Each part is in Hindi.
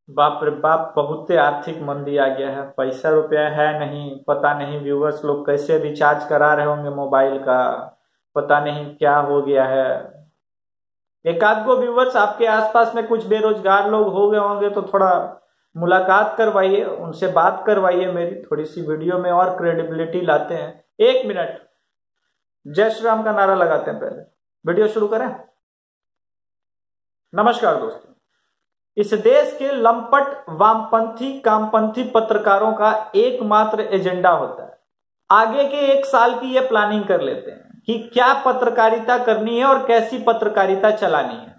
बाप रे बाप, बहुत आर्थिक मंदी आ गया है। पैसा रुपया है नहीं, पता नहीं व्यूवर्स लोग कैसे रिचार्ज करा रहे होंगे मोबाइल का, पता नहीं क्या हो गया है। एक आध गो व्यूवर्स आपके आसपास में कुछ बेरोजगार लोग हो गए होंगे तो थोड़ा मुलाकात करवाइए, उनसे बात करवाइए, मेरी थोड़ी सी वीडियो में और क्रेडिबिलिटी लाते हैं। 1 मिनट जय श्री राम का नारा लगाते हैं, पहले वीडियो शुरू करें। नमस्कार दोस्तों, इस देश के लंपट वामपंथी कामपंथी पत्रकारों का एकमात्र एजेंडा होता है, आगे के 1 साल की ये प्लानिंग कर लेते हैं कि क्या पत्रकारिता करनी है और कैसी पत्रकारिता चलानी है।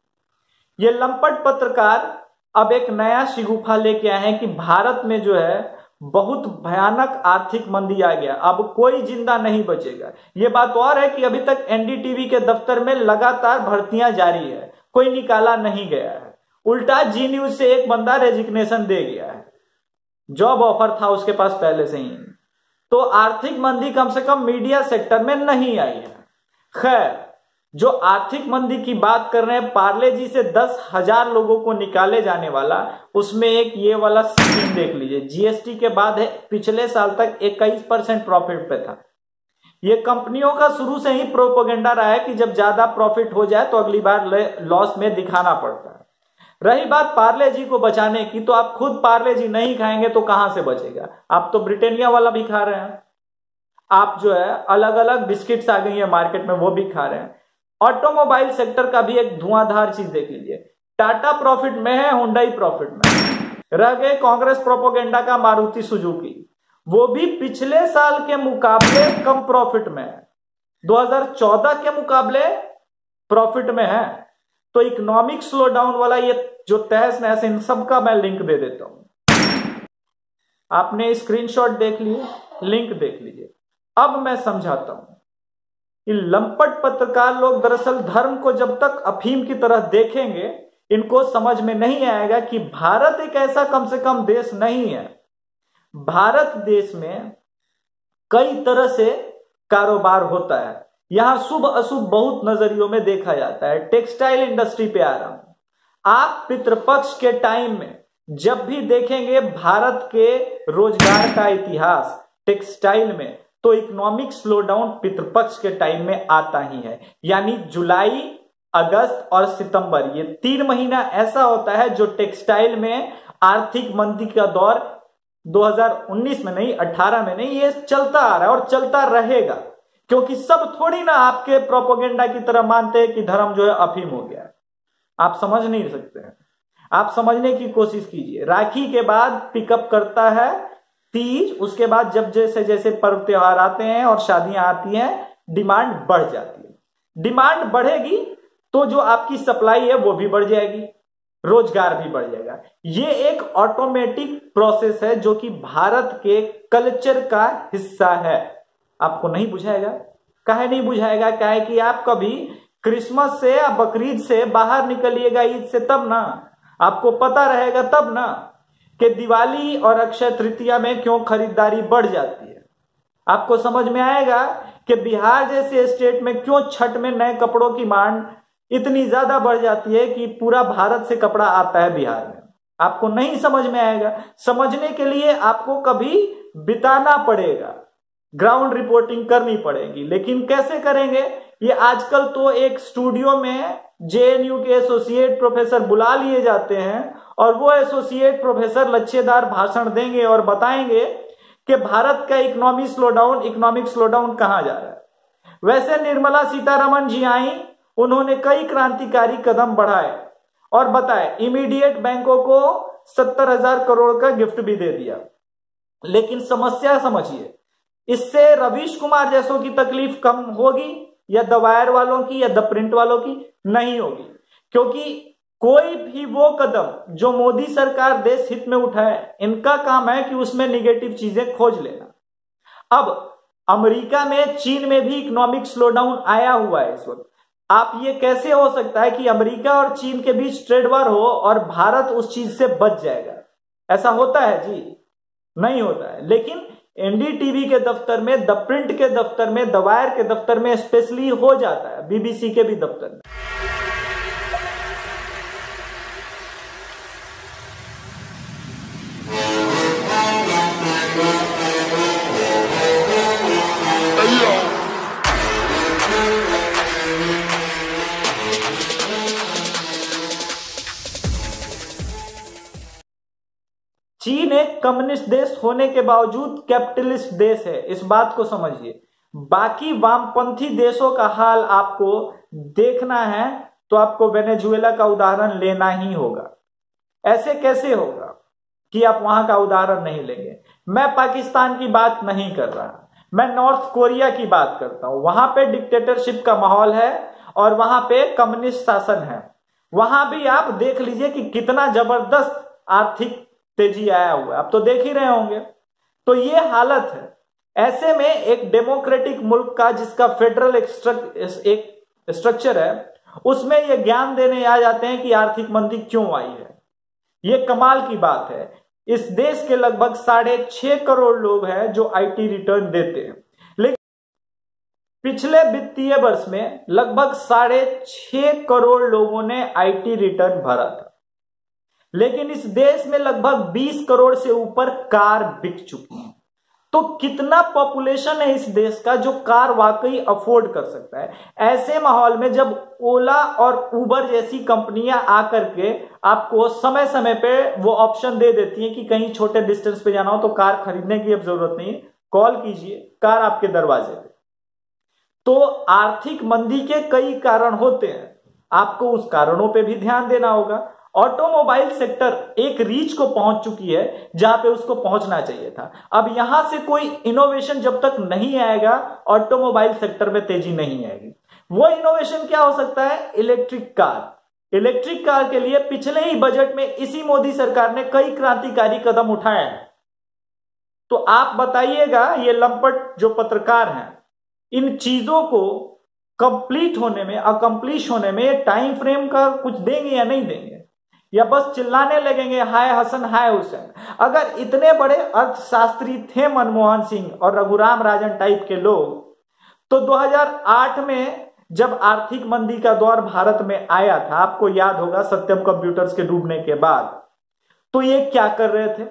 ये लंपट पत्रकार अब एक नया शिगुफा लेके आए हैं कि भारत में जो है बहुत भयानक आर्थिक मंदी आ गया, अब कोई जिंदा नहीं बचेगा। ये बात और है कि अभी तक एनडीटीवी के दफ्तर में लगातार भर्तियां जारी है, कोई निकाला नहीं गया है। उल्टा जी न्यूज से एक बंदा रेजिग्नेशन दे गया है, जॉब ऑफर था उसके पास पहले से ही। तो आर्थिक मंदी कम से कम मीडिया सेक्टर में नहीं आई है। खैर, जो आर्थिक मंदी की बात कर रहे हैं, पार्ले जी से 10,000 लोगों को निकाले जाने वाला, उसमें एक ये वाला स्कीम देख लीजिए। जीएसटी के बाद है, पिछले साल तक 21% प्रॉफिट पे था। ये कंपनियों का शुरू से ही प्रोपेगेंडा रहा है कि जब ज्यादा प्रॉफिट हो जाए तो अगली बार लॉस में दिखाना पड़ता है। रही बात पार्ले जी को बचाने की, तो आप खुद पार्ले जी नहीं खाएंगे तो कहां से बचेगा। आप तो ब्रिटानिया वाला भी खा रहे हैं, आप जो है अलग अलग बिस्किट्स आ गई है मार्केट में, वो भी खा रहे हैं। ऑटोमोबाइल सेक्टर का भी एक धुआंधार चीज देख लीजिए, टाटा प्रॉफिट में है, हुंडई प्रॉफिट में। रह गए कांग्रेस प्रोपोगेंडा का मारुति सुजुकी, वो भी पिछले साल के मुकाबले कम प्रॉफिट में है, 2014 के मुकाबले प्रॉफिट में है। तो इकोनॉमिक स्लो डाउन वाला ये जो तहस नहस, इन सब का मैं लिंक दे देता हूं। आपने स्क्रीनशॉट देख लिए, लिंक देख लीजिए। अब मैं समझाता हूं। ये लंपट पत्रकार लोग दरअसल धर्म को जब तक अफीम की तरह देखेंगे, इनको समझ में नहीं आएगा कि भारत एक ऐसा कम से कम देश नहीं है। भारत देश में कई तरह से कारोबार होता है, यहां शुभ अशुभ बहुत नजरियों में देखा जाता है। टेक्सटाइल इंडस्ट्री पे आ रहा हूं। आप पितृपक्ष के टाइम में जब भी देखेंगे भारत के रोजगार का इतिहास टेक्सटाइल में, तो इकोनॉमिक स्लो डाउन पितृपक्ष के टाइम में आता ही है। यानी जुलाई, अगस्त और सितंबर, ये 3 महीना ऐसा होता है जो टेक्सटाइल में आर्थिक मंदी का दौर 2019 में नहीं, 18 में नहीं, ये चलता आ रहा है और चलता रहेगा। क्योंकि सब थोड़ी ना आपके प्रोपोगेंडा की तरह मानते हैं कि धर्म जो है अफीम हो गया है। आप समझ नहीं सकते हैं, आप समझने की कोशिश कीजिए। राखी के बाद पिकअप करता है तीज, उसके बाद जब जैसे जैसे पर्व त्योहार आते हैं और शादियां आती हैं, डिमांड बढ़ जाती है। डिमांड बढ़ेगी तो जो आपकी सप्लाई है वो भी बढ़ जाएगी, रोजगार भी बढ़ जाएगा। ये एक ऑटोमेटिक प्रोसेस है जो कि भारत के कल्चर का हिस्सा है। आपको नहीं बुझाएगा? काहे नहीं बुझाएगा? काहे कि आप कभी क्रिसमस से या बकरीद से बाहर निकलिएगा, ईद से, तब ना आपको पता रहेगा, तब ना कि दिवाली और अक्षय तृतीया में क्यों खरीदारी बढ़ जाती है। आपको समझ में आएगा कि बिहार जैसे स्टेट में क्यों छठ में नए कपड़ों की मांग इतनी ज्यादा बढ़ जाती है कि पूरा भारत से कपड़ा आता है बिहार में। आपको नहीं समझ में आएगा। समझने के लिए आपको कभी बिताना पड़ेगा, ग्राउंड रिपोर्टिंग करनी पड़ेगी। लेकिन कैसे करेंगे? ये आजकल तो एक स्टूडियो में जेएनयू के एसोसिएट प्रोफेसर बुला लिए जाते हैं और वो एसोसिएट प्रोफेसर लच्छेदार भाषण देंगे और बताएंगे कि भारत का इकोनॉमिक स्लोडाउन कहां जा रहा है। वैसे निर्मला सीतारमण जी आई, उन्होंने कई क्रांतिकारी कदम बढ़ाए और बताए, इमीडिएट बैंकों को 70,000 करोड़ का गिफ्ट भी दे दिया। लेकिन समस्या समझिए, इससे रवीश कुमार जैसों की तकलीफ कम होगी या द वायर वालों की या द प्रिंट वालों की? नहीं होगी। क्योंकि कोई भी वो कदम जो मोदी सरकार देश हित में उठाए, इनका काम है कि उसमें निगेटिव चीजें खोज लेना। अब अमेरिका में, चीन में भी इकोनॉमिक स्लोडाउन आया हुआ है इस वक्त। आप ये कैसे हो सकता है कि अमेरिका और चीन के बीच ट्रेड वॉर हो और भारत उस चीज से बच जाएगा? ऐसा होता है जी? नहीं होता है। लेकिन एनडीटीवी के दफ्तर में, द प्रिंट के दफ्तर में, द वायर के दफ्तर में स्पेशली हो जाता है, बीबीसी के भी दफ्तर में। चीन एक कम्युनिस्ट देश होने के बावजूद कैपिटलिस्ट देश है, इस बात को समझिए। बाकी वामपंथी देशों का हाल आपको देखना है तो आपको वेनेजुएला का उदाहरण लेना ही होगा। ऐसे कैसे होगा कि आप वहां का उदाहरण नहीं लेंगे? मैं पाकिस्तान की बात नहीं कर रहा, मैं नॉर्थ कोरिया की बात करता हूं। वहां पे डिक्टेटरशिप का माहौल है और वहां पे कम्युनिस्ट शासन है। वहां भी आप देख लीजिए कि कितना जबरदस्त आर्थिक तेजी आया हुआ है, आप तो देख ही रहे होंगे। तो ये हालत है। ऐसे में एक डेमोक्रेटिक मुल्क का जिसका फेडरल एक स्ट्रक्चर है, उसमें ये ज्ञान देने आ जाते हैं कि आर्थिक मंदी क्यों आई है। ये कमाल की बात है। इस देश के लगभग 6.5 करोड़ लोग हैं जो आईटी रिटर्न देते हैं, लेकिन पिछले वित्तीय वर्ष में लगभग 6.5 करोड़ लोगों ने आईटी रिटर्न भरा था। लेकिन इस देश में लगभग 20 करोड़ से ऊपर कार बिक चुकी हैं। तो कितना पॉपुलेशन है इस देश का जो कार वाकई अफोर्ड कर सकता है? ऐसे माहौल में जब ओला और उबर जैसी कंपनियां आकर के आपको समय समय पे वो ऑप्शन दे देती हैं कि कहीं छोटे डिस्टेंस पे जाना हो तो कार खरीदने की अब जरूरत नहीं, कॉल कीजिए, कार आपके दरवाजे पे। तो आर्थिक मंदी के कई कारण होते हैं, आपको उस कारणों पे भी ध्यान देना होगा। ऑटोमोबाइल सेक्टर एक रीच को पहुंच चुकी है जहां पे उसको पहुंचना चाहिए था। अब यहां से कोई इनोवेशन जब तक नहीं आएगा, ऑटोमोबाइल सेक्टर में तेजी नहीं आएगी। वो इनोवेशन क्या हो सकता है? Electric car. इलेक्ट्रिक कार के लिए पिछले ही बजट में इसी मोदी सरकार ने कई क्रांतिकारी कदम उठाए हैं। तो आप बताइएगा, ये लंपट जो पत्रकार हैं, इन चीजों को कंप्लीट होने में, अकम्प्लिश होने में टाइम फ्रेम का कुछ देंगे या नहीं देंगे, या बस चिल्लाने लगेंगे हाय हसन हाय हुसैन? अगर इतने बड़े अर्थशास्त्री थे मनमोहन सिंह और रघुराम राजन टाइप के लोग, तो 2008 में जब आर्थिक मंदी का दौर भारत में आया था, आपको याद होगा, सत्यम कंप्यूटर्स के डूबने के बाद, तो ये क्या कर रहे थे?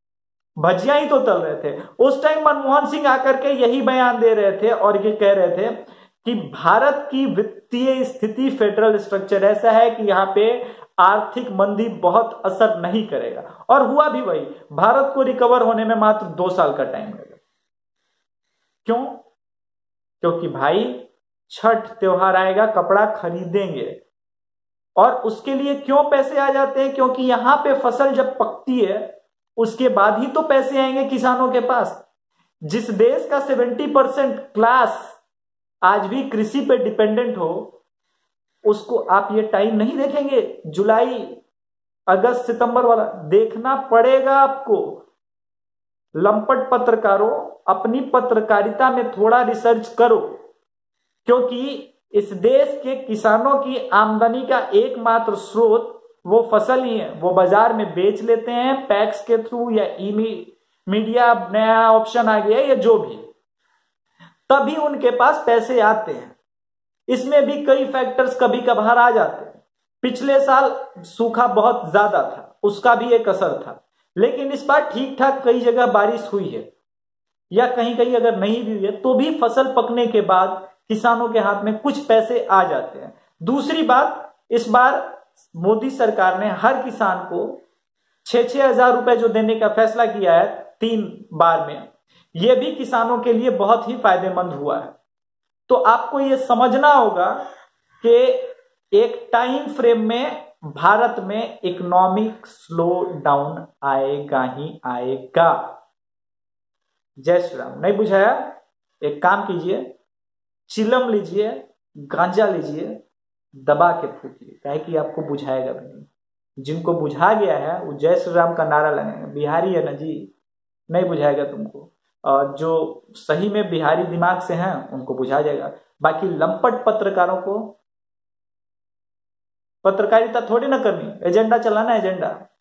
भजिया ही तो तल रहे थे। उस टाइम मनमोहन सिंह आकर के यही बयान दे रहे थे और ये कह रहे थे कि भारत की वित्तीय स्थिति, फेडरल स्ट्रक्चर ऐसा है कि यहां पे आर्थिक मंदी बहुत असर नहीं करेगा। और हुआ भी वही। भारत को रिकवर होने में मात्र 2 साल का टाइम लगेगा। क्यों? क्योंकि भाई छठ त्योहार आएगा, कपड़ा खरीदेंगे, और उसके लिए क्यों पैसे आ जाते हैं? क्योंकि यहां पे फसल जब पकती है उसके बाद ही तो पैसे आएंगे किसानों के पास। जिस देश का 70% क्लास आज भी कृषि पे डिपेंडेंट हो, उसको आप ये टाइम नहीं देखेंगे? जुलाई, अगस्त, सितंबर वाला देखना पड़ेगा आपको। लंपट पत्रकारों, अपनी पत्रकारिता में थोड़ा रिसर्च करो, क्योंकि इस देश के किसानों की आमदनी का एकमात्र स्रोत वो फसल ही है। वो बाजार में बेच लेते हैं पैक्स के थ्रू या मीडिया, नया ऑप्शन आ गया या जो भी, तभी उनके पास पैसे आते हैं। इसमें भी कई फैक्टर्स कभी कभार आ जाते हैं। पिछले साल सूखा बहुत ज्यादा था, उसका भी एक असर था, लेकिन इस बार ठीक ठाक कई जगह बारिश हुई है, या कहीं कहीं अगर नहीं भी हुई है तो भी फसल पकने के बाद किसानों के हाथ में कुछ पैसे आ जाते हैं। दूसरी बात, इस बार मोदी सरकार ने हर किसान को 6-6 हजार रुपए जो देने का फैसला किया है 3 बार में, यह भी किसानों के लिए बहुत ही फायदेमंद हुआ है। तो आपको यह समझना होगा कि एक टाइम फ्रेम में भारत में इकोनॉमिक स्लो डाउन आएगा ही आएगा। जय श्री राम। नहीं बुझाया? एक काम कीजिए, चिलम लीजिए, गांजा लीजिए, दबा के फूकिए, काहे कि आपको बुझाएगा भी नहीं। जिनको बुझा गया है वो जय श्री राम का नारा लगाएंगे। बिहारी है ना जी, नहीं बुझाएगा तुमको। और जो सही में बिहारी दिमाग से हैं उनको बुझा जाएगा। बाकी लंपट पत्रकारों को पत्रकारिता थोड़ी ना करनी, एजेंडा चलाना, एजेंडा।